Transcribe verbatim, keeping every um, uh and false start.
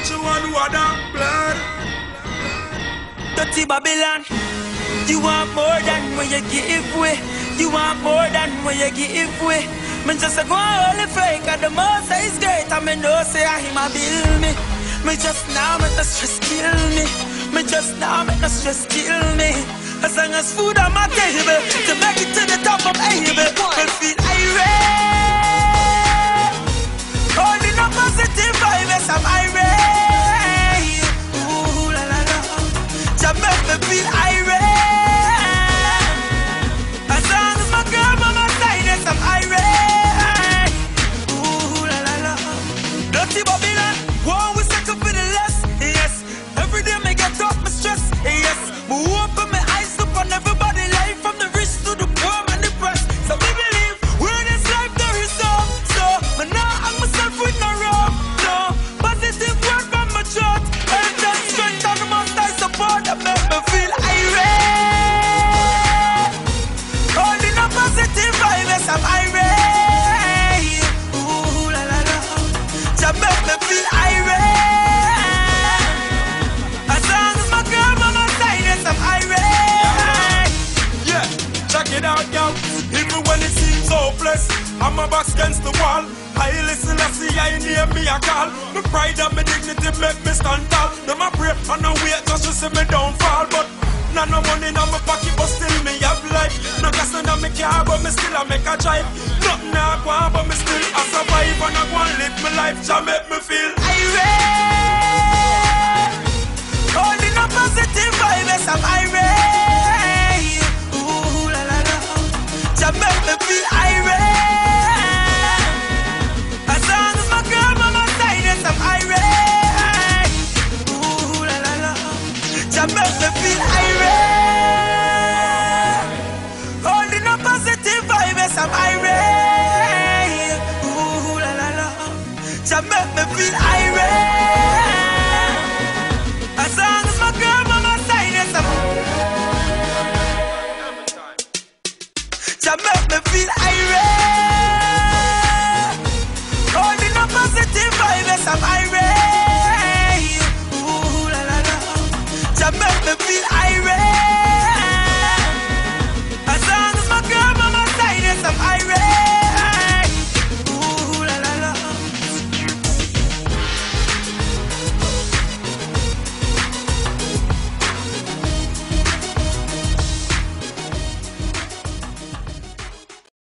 you want water, blood. Dirty Babylon, you want more than what you give away. You want more than what you give away. Me just a go holy fake, and the most is great. And me know say I him a build me. Me just now make the stress kill me. Me just now make the stress kill me. As long as food on my table, to make it to the top of able, will feel irate. Holding a positive vibe, yes I'm irate. Ooh la la la, just make me feel irate. As long as my girl by my side, yes I'm irate. Ooh la la la, dirty Babylon, whoa we settle for the less, yes. Every day me get off my stress, yes. Me open my eyes up on everybody life, from the rich to the poor and the press. So we believe where this life there is hope. So me now hang myself with no rope, no. Positive word from my throat, and that strength on the most I support that make me feel irate. Holding a positive vibe, yes I'm irate. Ooh la la la, just make me feel irate. Check it out, yo. Even when it seems hopeless, I'm my back against the wall. I listen, I see, I hear me a call. My pride and my dignity make me stand tall. Them a pray and no wait just to see me downfall. But nah no money in my pocket, but still me have life. No gas in my car, but me still I make a drive. Nothing I want, but me still I survive. And I go and live my life, just make me feel irate. Holding a positive vibe, yes I'm irate. Just make me feel irate. As long as my girl by my side, yes I'm irate. Ooh la la la, just make me feel irate. Holding a positive vibe, yes I'm irate. Ooh la la la, just make me feel irate.